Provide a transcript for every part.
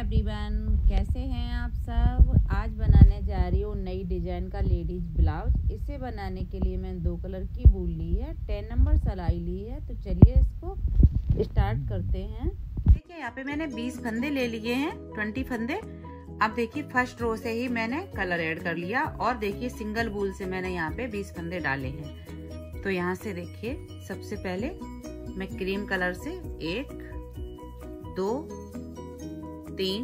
Everyone, कैसे हैं आप सब। आज बनाने जा रही हूँ नई डिजाइन का लेडीज ब्लाउज। इसे बनाने के लिए मैंने 2 कलर की वूल ली है, 10 नंबर सिलाई ली है। तो चलिए इसको स्टार्ट करते हैं। देखिए यहाँ पे मैंने 20 फंदे ले लिए हैं, 20 फंदे। अब देखिए फर्स्ट रो से ही मैंने कलर ऐड कर लिया और देखिए सिंगल वूल से मैंने यहाँ पे 20 फंदे डाले हैं। तो यहाँ से देखिए सबसे पहले मैं क्रीम कलर से 1 2 3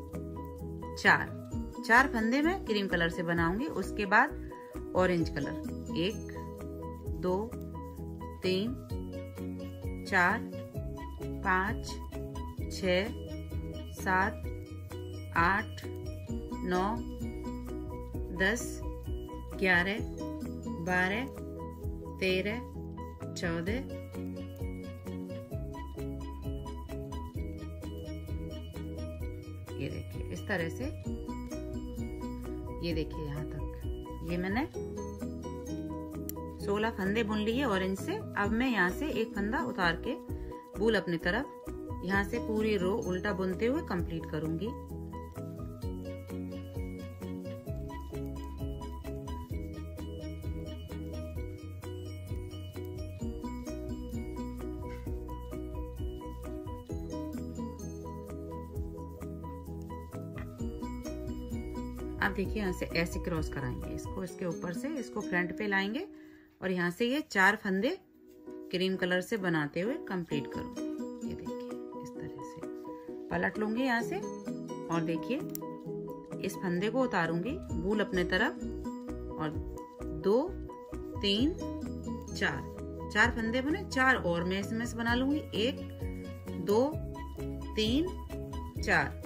4 फंदे में क्रीम कलर से बनाऊंगी। उसके बाद ऑरेंज कलर 1 2 3 4 5 6 7 8 9 10 11 12 13 14 ये देखिए इस तरह से। ये देखिए यहाँ तक ये मैंने 16 फंदे बुन लिए ऑरेंज से। अब मैं यहाँ से एक फंदा उतार के वूल अपनी तरफ यहाँ से पूरी रो उल्टा बुनते हुए कंप्लीट करूंगी। अब देखिए यहाँ से ऐसे क्रॉस कराएंगे इसको, इसके ऊपर से इसको फ्रंट पे लाएंगे और यहाँ से ये 4 फंदे क्रीम कलर से बनाते हुए कंप्लीट करूंगी। ये देखिए इस तरह से पलट लूंगी यहाँ से और देखिए इस फंदे को उतारूंगी वूल अपने तरफ और 2 3 4 फंदे बने, 4 और मैं इसमें से बना लूंगी। 1 2 3 4।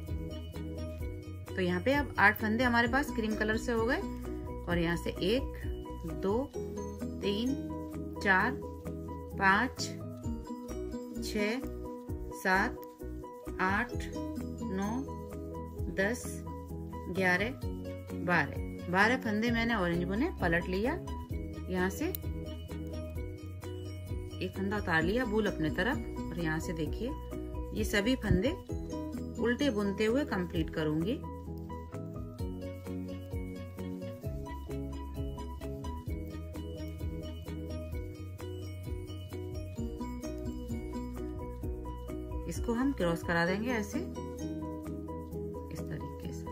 तो यहाँ पे अब 8 फंदे हमारे पास क्रीम कलर से हो गए और यहाँ से 1 2 3 4 5 6 7 8 9 10 11 12 फंदे मैंने ऑरेंज बुने। पलट लिया, यहाँ से एक फंदा उतार लिया वूल अपने तरफ और यहाँ से देखिए ये सभी फंदे उल्टे बुनते हुए कंप्लीट करूंगी। इसको हम क्रॉस करा देंगे ऐसे इस तरीके से।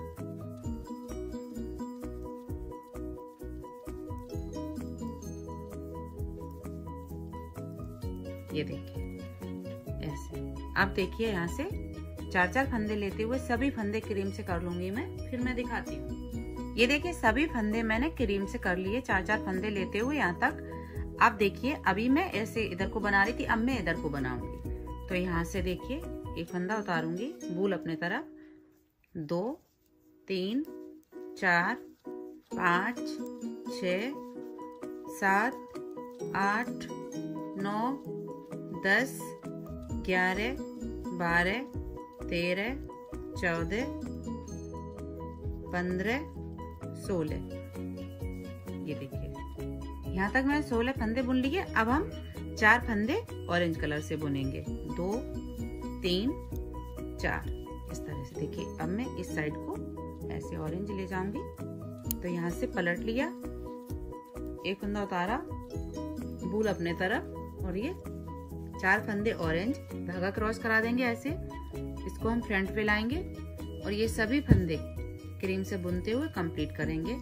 ये देखिए ऐसे। अब देखिए यहाँ से 4 फंदे लेते हुए सभी फंदे क्रीम से कर लूंगी मैं, फिर मैं दिखाती हूँ। ये देखिए सभी फंदे मैंने क्रीम से कर लिए, 4 फंदे लेते हुए यहाँ तक। अब देखिए अभी मैं ऐसे इधर को बना रही थी, अब मैं इधर को बनाऊंगी। तो यहाँ से देखिए एक फंदा उतारूंगी वूल अपने तरफ, 2 3 4 5 6 7 8 9 10 11 12 13 14 15 16। ये देखिए यहाँ तक मैं 16 फंदे बुन लिए। अब हम 4 फंदे ऑरेंज कलर से बुनेंगे, 2 3 4 इस तरह से। देखिए अब मैं इस साइड को ऐसे ऑरेंज ले जाऊंगी। तो यहाँ से पलट लिया, एक फंदा उतारा वूल अपने तरफ और ये 4 फंदे ऑरेंज, धागा क्रॉस करा देंगे ऐसे। इसको हम फ्रंट पे लाएंगे और ये सभी फंदे क्रीम से बुनते हुए कंप्लीट करेंगे।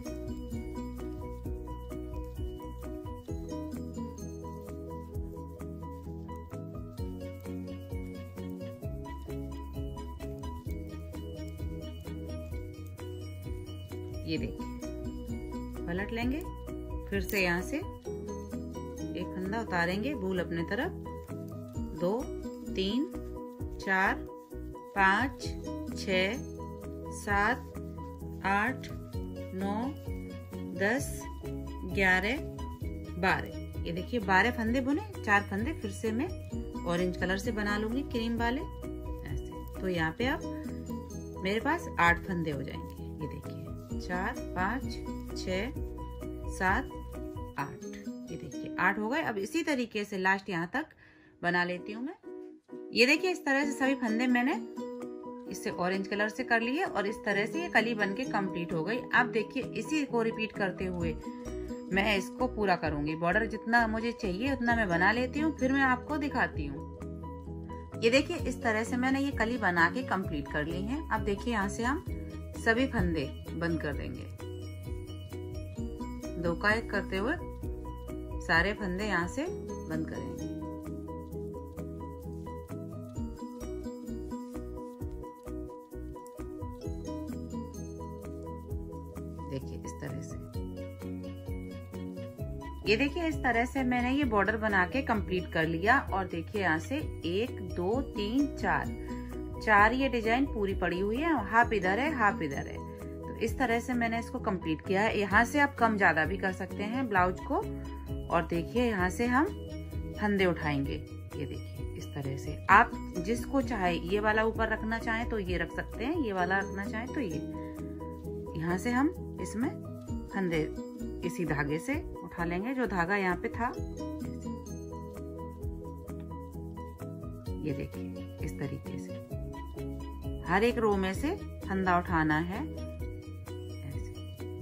ये देखिए पलट लेंगे, फिर से यहाँ से एक फंदा उतारेंगे वूल अपने तरफ, 2 3 4 5 6 7 8 9 10 11 12। ये देखिए 12 फंदे बुने, 4 फंदे फिर से मैं ऑरेंज कलर से बना लूंगी क्रीम वाले ऐसे। तो यहाँ पे अब मेरे पास 8 फंदे हो जाएंगे। ये देखिए 4 5 6 7 8। ये देखिए 8 हो गए। अब इसी तरीके से लास्ट यहाँ तक बना लेती हूँ मैं। ये देखिए इस तरह से सभी फंदे मैंने इससे ऑरेंज कलर से कर लिए और इस तरह से ये कली बन के कंप्लीट हो गई। अब देखिए इसी को रिपीट करते हुए मैं इसको पूरा करूंगी। बॉर्डर जितना मुझे चाहिए उतना मैं बना लेती हूँ, फिर मैं आपको दिखाती हूँ। ये देखिए इस तरह से मैंने ये कली बना के कंप्लीट कर ली है। अब देखिए यहाँ से हम सभी फंदे बंद कर देंगे। 2 का 1 करते हुए सारे फंदे यहाँ से बंद करेंगे। देखिए इस तरह से, ये देखिए इस तरह से मैंने ये बॉर्डर बना के कंप्लीट कर लिया। और देखिए यहाँ से 1 2 3 4 ये डिजाइन पूरी पड़ी हुई है। हाफ इधर है, हाफ इधर है। तो इस तरह से मैंने इसको कंप्लीट किया है। यहाँ से आप कम ज्यादा भी कर सकते हैं ब्लाउज को। और देखिए यहाँ से हम फंदे उठाएंगे। ये देखिए इस तरह से आप जिसको चाहे, ये वाला ऊपर रखना चाहे तो ये रख सकते हैं, ये वाला रखना चाहे तो ये। यहाँ से हम इसमें फंदे इसी धागे से उठा लेंगे, जो धागा यहाँ पे था। ये देखिए इस तरीके से हर एक रो में से फंदा उठाना है ऐसे।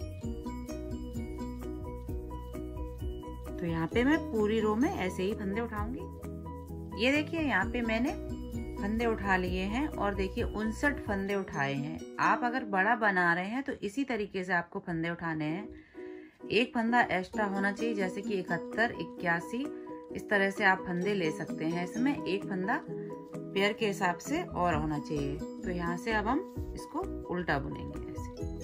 तो यहाँ पे मैं पूरी रो में ऐसे ही फंदे उठाऊंगी। ये देखिए यहाँ पे मैंने फंदे उठा लिए हैं और देखिए 59 फंदे उठाए हैं। आप अगर बड़ा बना रहे हैं तो इसी तरीके से आपको फंदे उठाने हैं। एक फंदा एक्स्ट्रा होना चाहिए, जैसे कि 71, 81 इस तरह से आप फंदे ले सकते हैं। इसमें एक फंदा पेयर के हिसाब से और होना चाहिए। तो यहाँ से अब हम इसको उल्टा बुनेंगे ऐसे।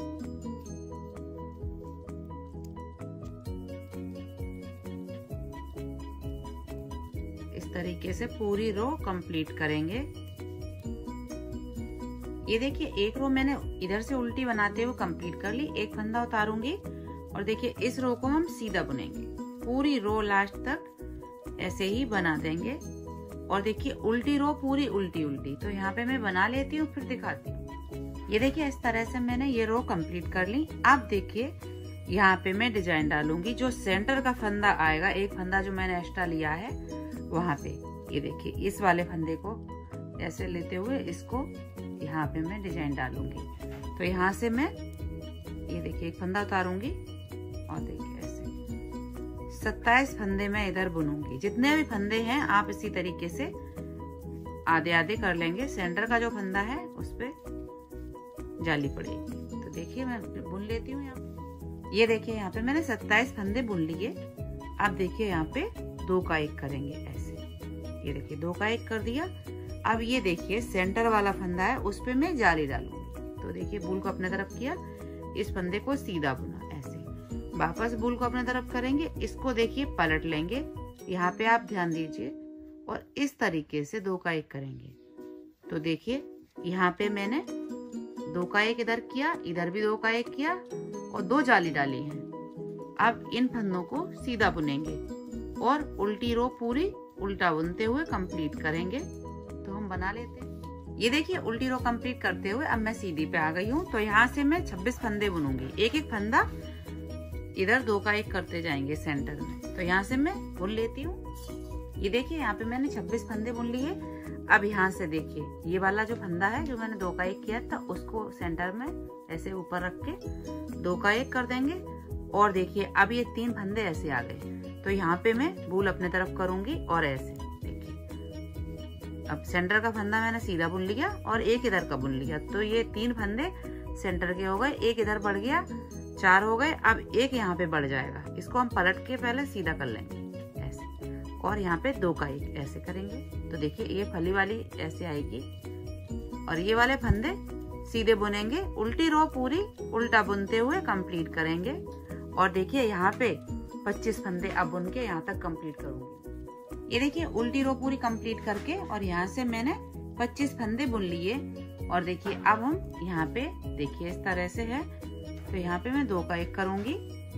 इस तरीके से पूरी रो कंप्लीट करेंगे। ये देखिए एक रो मैंने इधर से उल्टी बनाते हुए कंप्लीट कर ली। एक फंदा उतारूंगी और देखिए इस रो को हम सीधा बुनेंगे। पूरी रो लास्ट तक ऐसे ही बना देंगे। और देखिए उल्टी रो पूरी उल्टी उल्टी। तो यहाँ पे मैं बना लेती हूँ, फिर दिखाती हूँ। ये देखिए इस तरह से मैंने ये रो कंप्लीट कर ली। अब देखिए यहाँ पे मैं डिजाइन डालूंगी। जो सेंटर का फंदा आएगा, एक फंदा जो मैंने एक्स्ट्रा लिया है वहां पे, ये देखिए इस वाले फंदे को ऐसे लेते हुए इसको यहाँ पे मैं डिजाइन डालूंगी। तो यहाँ से मैं ये देखिए एक फंदा उतारूंगी और देखिए ऐसे 27 फंदे मैं इधर बुनूंगी। जितने भी फंदे हैं आप इसी तरीके से आधे आधे कर लेंगे। सेंटर का जो फंदा है उस पे जाली पड़ेगी। तो देखिए मैं बुन लेती हूँ यहाँ पे। ये देखिए यहाँ पे मैंने 27 फंदे बुन लिए। अब देखिए यहाँ पे 2 का 1 करेंगे ऐसे। ये देखिए 2 का 1 कर दिया। अब ये देखिए सेंटर वाला फंदा है, उस पे मैं जाली डालूंगी। तो देखिए बूल को अपने तरफ किया, इस फंदे को सीधा बुना ऐसे। वापस बूल को अपने तरफ करेंगे, इसको देखिए पलट लेंगे। यहाँ पे आप ध्यान दीजिए और इस तरीके से 2 का 1 करेंगे। तो देखिए यहाँ पे मैंने 2 का 1 इधर किया, इधर भी 2 का 1 किया और 2 जाली डाली है। अब इन फंदों को सीधा बुनेंगे और उल्टी रो पूरी उल्टा बुनते हुए कंप्लीट करेंगे। तो हम बना लेते हैं। ये देखिए उल्टी रो कंप्लीट करते हुए अब मैं सीधी पे आ गई हूँ। तो यहाँ से मैं 26 फंदे बुनूंगी। एक एक फंदा इधर 2 का 1 करते जाएंगे सेंटर में। तो यहाँ से मैं बुन लेती हूँ। ये देखिए यहाँ पे मैंने 26 फंदे बुन लिए। अब यहाँ से देखिए ये वाला जो फंदा है जो मैंने 2 का 1 किया था, उसको सेंटर में ऐसे ऊपर रख के 2 का 1 कर देंगे। और देखिए अब ये 3 फंदे ऐसे आ गए। तो यहाँ पे मैं बूल अपने तरफ करूंगी और ऐसे देखिए अब सेंटर का फंदा मैंने सीधा बुन लिया और एक इधर का बुन लिया। तो ये 3 फंदे सेंटर के हो गए, एक इधर बढ़ गया, 4 हो गए। अब एक यहाँ पे बढ़ जाएगा, इसको हम पलट के पहले सीधा कर लेंगे ऐसे। और यहाँ पे 2 का 1 ऐसे करेंगे। तो देखिए ये फली वाली ऐसे आएगी और ये वाले फंदे सीधे बुनेंगे। उल्टी रो पूरी उल्टा बुनते हुए कंप्लीट करेंगे। और देखिए यहाँ पे 25 फंदे अब बुन के यहाँ तक कंप्लीट करूंगी। ये देखिए उल्टी रो पूरी कंप्लीट करके और यहाँ से मैंने 25 फंदे बुन लिए। और देखिए अब हम यहाँ पे देखिए इस तरह से है। तो यहाँ पे मैं 2 का 1 करूंगी।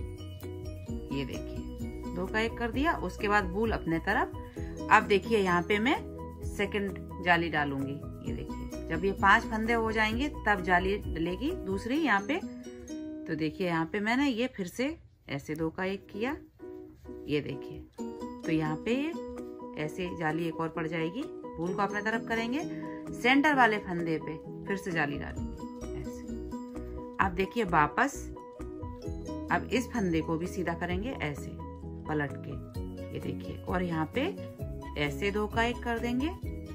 ये देखिए 2 का 1 कर दिया। उसके बाद बूल अपने तरफ। अब देखिए यहाँ पे मैं सेकंड जाली डालूंगी। ये देखिए जब ये 5 फंदे हो जाएंगे तब जाली डलेगी दूसरी यहाँ पे। तो देखिए यहाँ पे मैंने ये फिर से ऐसे 2 का 1 किया। ये देखिए तो यहाँ पे ऐसे जाली एक और पड़ जाएगी। बूल को अपने तरफ करेंगे। सेंटर वाले फंदे पे फिर से जाली डालेंगे ऐसे। अब देखिए वापस अब इस फंदे को भी सीधा करेंगे ऐसे पलट के, ये देखिए, और यहाँ पे ऐसे 2 का 1 कर देंगे,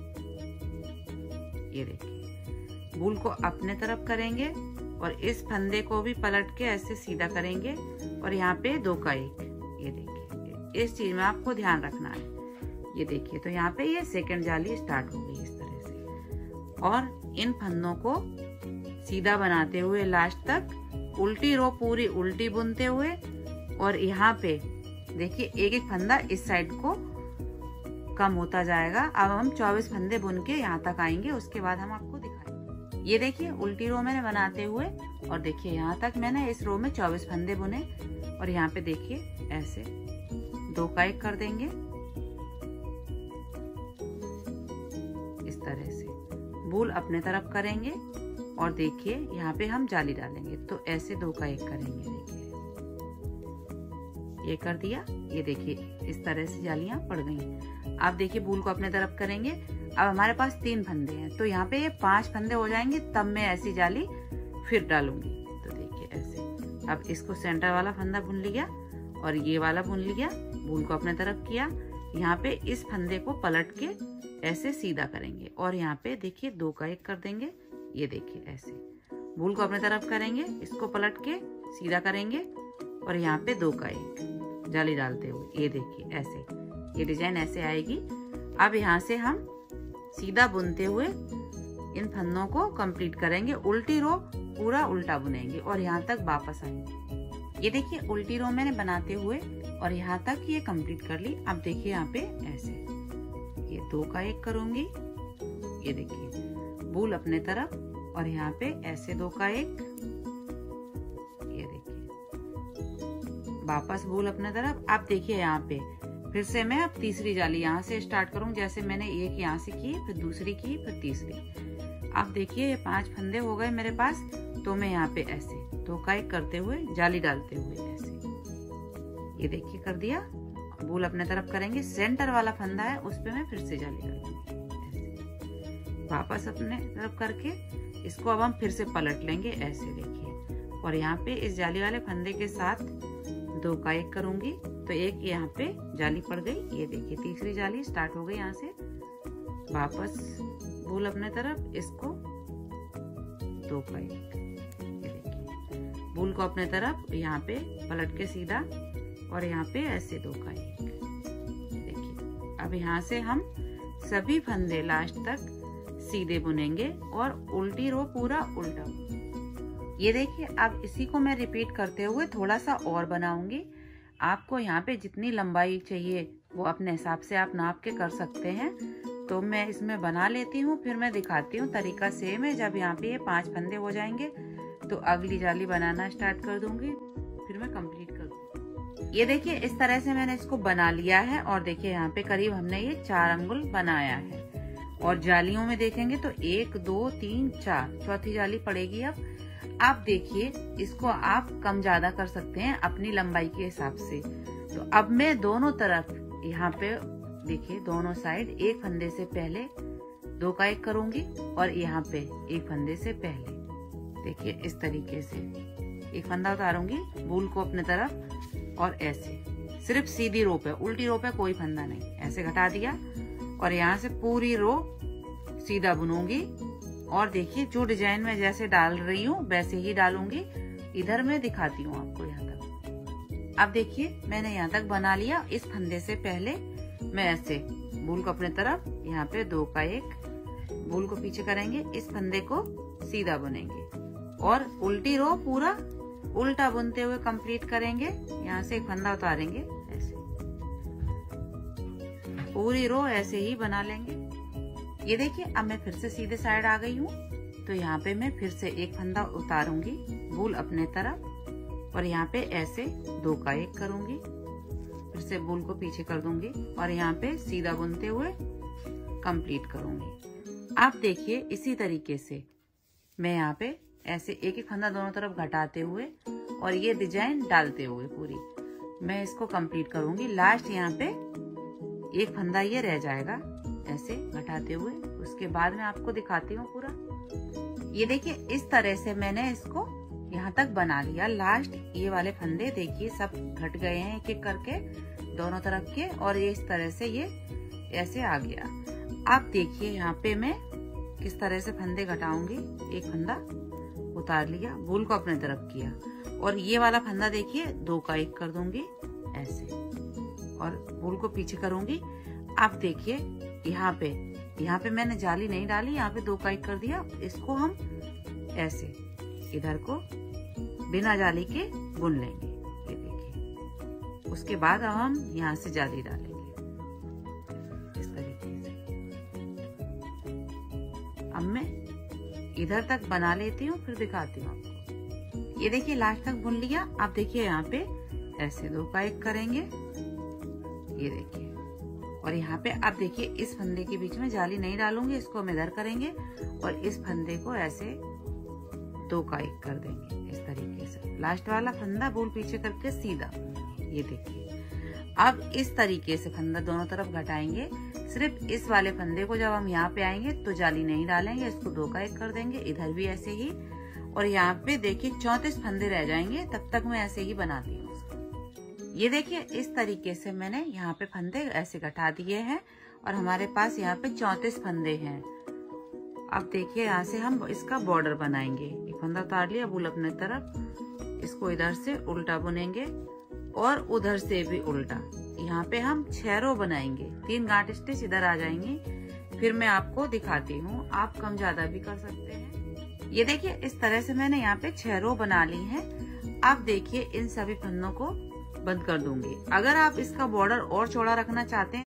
ये देखिए। बूल को अपने तरफ करेंगे और इस फंदे को भी पलट के ऐसे सीधा करेंगे और यहाँ पे 2 का 1, ये देखिए। इस चीज में आपको ध्यान रखना है, ये देखिए। तो यहाँ पे ये सेकंड जाली स्टार्ट हो गई इस तरह से। और इन फंदों को सीधा बनाते हुए लास्ट तक उल्टी रो पूरी उल्टी बुनते हुए, और यहाँ पे देखिए एक एक फंदा इस साइड को कम होता जाएगा। अब हम 24 फंदे बुन के यहाँ तक आएंगे, उसके बाद हम आपको दिखाएंगे। ये देखिए उल्टी रो मैंने बनाते हुए, और देखिए यहाँ तक मैंने इस रो में 24 फंदे बुने, और यहाँ पे देखिए ऐसे 2 का 1 कर देंगे इस तरह से। बूल अपने तरफ करेंगे और देखिए यहाँ पे हम जाली डालेंगे, तो ऐसे 2 का 1 करेंगे, देखिए ये कर दिया। ये देखिए इस तरह से जालियां पड़ गई। आप देखिए बूल को अपने तरफ करेंगे। अब हमारे पास 3 फंदे हैं, तो यहाँ पे ये 5 फंदे हो जाएंगे, तब मैं ऐसी जाली फिर डालूंगी। तो देखिए ऐसे। अब इसको सेंटर वाला फंदा बुन लिया और ये वाला बुन लिया, बूल को अपने तरफ किया। यहाँ पे इस फंदे को पलट के ऐसे सीधा करेंगे और यहाँ पे देखिए 2 का 1 कर देंगे, ये देखिए ऐसे। बूल को अपने तरफ करेंगे, इसको पलट के सीधा करेंगे और यहाँ पे 2 का 1 जाली डालते हुए, ये देखिए ऐसे। ये डिजाइन ऐसे आएगी। अब यहाँ से हम सीधा बुनते हुए इन फंदों को कंप्लीट करेंगे। उल्टी रो पूरा उल्टा बुनेंगे और यहाँ तक वापस आएंगे। ये देखिए उल्टी रो मैंने बनाते हुए और यहाँ तक ये कंप्लीट कर ली। अब देखिए यहाँ पे ऐसे ये 2 का 1 करूंगी, ये देखिए बूल अपने तरफ और यहाँ पे ऐसे 2 का 1, ये देखिए वापस बूल अपने तरफ। अब देखिए यहाँ पे फिर से मैं अब तीसरी जाली यहाँ से स्टार्ट करूँ, जैसे मैंने एक यहाँ से की, फिर दूसरी की, फिर तीसरी। अब देखिए ये 5 फंदे हो गए मेरे पास, तो मैं यहाँ पे ऐसे 2 का 1 करते हुए जाली डालते हुए ऐसे, ये देखिए कर दिया। बूल अपने तरफ करेंगे, सेंटर वाला फंदा है उस पे मैं फिर से जाली कर दूंगी, वापस अपने तरफ करके इसको अब हम फिर से पलट लेंगे ऐसे, देखिए। और यहाँ पे इस जाली वाले फंदे के साथ 2 का 1 करूंगी, तो एक यहाँ पे जाली पड़ गई, ये देखिए तीसरी जाली स्टार्ट हो गई यहाँ से। वापस बूल अपने तरफ, इसको 2 का 1, ये देखिए। बूल को अपने तरफ यहाँ पे पलट के सीधा और यहाँ पे ऐसे 2 का 1, देखिए। अब यहाँ से हम सभी फंदे लास्ट तक सीधे बुनेंगे और उल्टी रो पूरा उल्टा। ये देखिए अब इसी को मैं रिपीट करते हुए थोड़ा सा और बनाऊंगी। आपको यहाँ पे जितनी लंबाई चाहिए वो अपने हिसाब से आप नाप के कर सकते हैं। तो मैं इसमें बना लेती हूँ, फिर मैं दिखाती हूँ। तरीका सेम है। जब यहाँ पे ये 5 फंदे हो जाएंगे तो अगली जाली बनाना स्टार्ट कर दूंगी, फिर मैं कंप्लीट कर दूंगी। ये देखिए इस तरह से मैंने इसको बना लिया है और देखिए यहाँ पे करीब हमने ये 4 अंगुल बनाया है। और जालियों में देखेंगे तो 1 2 3 4, चौथी जाली पड़ेगी। अब आप देखिए इसको आप कम ज्यादा कर सकते हैं अपनी लंबाई के हिसाब से। तो अब मैं दोनों तरफ यहाँ पे देखिए दोनों साइड एक फंदे से पहले 2 का 1 करूंगी और यहाँ पे एक फंदे से पहले देखिए इस तरीके से एक फंदा उतारूंगी, बूल को अपने तरफ और ऐसे सिर्फ सीधी रो पे, उल्टी रो पे कोई फंदा नहीं, ऐसे घटा दिया और यहाँ से पूरी रो सीधा बुनूंगी। और देखिए जो डिजाइन में जैसे डाल रही हूँ वैसे ही डालूंगी। इधर मैं दिखाती हूँ आपको यहाँ तक। अब देखिए मैंने यहाँ तक बना लिया। इस फंदे से पहले मैं ऐसे बूल को अपने तरफ, यहाँ पे 2 का 1, बूल को पीछे करेंगे, इस फंदे को सीधा बुनेंगे और उल्टी रो पूरा उल्टा बुनते हुए कंप्लीट करेंगे। यहाँ से एक फंदा उतारेंगे, ऐसे पूरी रो ऐसे ही बना लेंगे। ये देखिए अब मैं फिर से सीधे साइड आ गई हूँ। तो यहाँ पे मैं फिर से एक फंदा उतारूंगी, बूल अपने तरफ और यहाँ पे ऐसे 2 का 1 करूंगी, फिर से बूल को पीछे कर दूंगी और यहाँ पे सीधा बुनते हुए कंप्लीट करूंगी। आप देखिए इसी तरीके से मैं यहाँ पे ऐसे एक एक फंदा दोनों तरफ घटाते हुए और ये डिजाइन डालते हुए पूरी मैं इसको कंप्लीट करूंगी। लास्ट यहाँ पे एक फंदा ये रह जाएगा ऐसे घटाते हुए। उसके बाद मैं आपको दिखाती हूँ पूरा। ये देखिए इस तरह से मैंने इसको यहाँ तक बना लिया। लास्ट ये वाले फंदे देखिए सब घट गए हैं एक एक करके दोनों तरफ के, और ये इस तरह से ये ऐसे आ गया। अब देखिए यहाँ पे मैं किस तरह से फंदे घटाऊंगी। एक फंदा उतार लिया, वूल को अपने तरफ किया, और ये वाला फंदा देखिए 2 का 1 कर दूंगी ऐसे, और वूल को पीछे करूंगी। अब देखिए यहाँ पे मैंने जाली नहीं डाली, यहाँ पे 2 का 1 कर दिया। इसको हम ऐसे इधर को बिना जाली के बुन लेंगे। ये देखिए, उसके बाद अब हम यहाँ से जाली डालेंगे इस तरीके से। अब मैं इधर तक बना लेती हूँ, फिर दिखाती हूँ आपको। ये देखिए लास्ट तक बुन लिया। अब देखिए यहाँ पे ऐसे 2 का 1 करेंगे, ये देखिए, और यहाँ पे अब देखिए इस फंदे के बीच में जाली नहीं डालूंगी, इसको हम इधर करेंगे और इस फंदे को ऐसे 2 का 1 कर देंगे इस तरीके से। लास्ट वाला फंदा वूल पीछे करके सीधा, ये देखिए। अब इस तरीके से फंदा दोनों तरफ घटाएंगे। सिर्फ इस वाले फंदे को जब हम यहाँ पे आएंगे तो जाली नहीं डालेंगे, इसको 2 का 1 कर देंगे, इधर भी ऐसे ही। और यहाँ पे देखिए 34 फंदे रह जाएंगे, तब तक मैं ऐसे ही बनाती हूँ उसको। ये देखिए इस तरीके से मैंने यहाँ पे फंदे ऐसे घटा दिए हैं, और हमारे पास यहाँ पे 34 फंदे हैं। अब देखिए यहाँ से हम इसका बॉर्डर बनाएंगे। एक फंदा उतार लिया, वूल अपने तरफ, इसको इधर से उल्टा बुनेंगे और उधर से भी उल्टा। यहाँ पे हम 6 रो बनाएंगे, 3 गांठ स्टिच इधर आ जाएंगी। फिर मैं आपको दिखाती हूँ, आप कम ज्यादा भी कर सकते हैं। ये देखिए इस तरह से मैंने यहाँ पे 6 रो बना ली है। अब देखिए इन सभी फंदों को बंद कर दूंगी। अगर आप इसका बॉर्डर और चौड़ा रखना चाहते हैं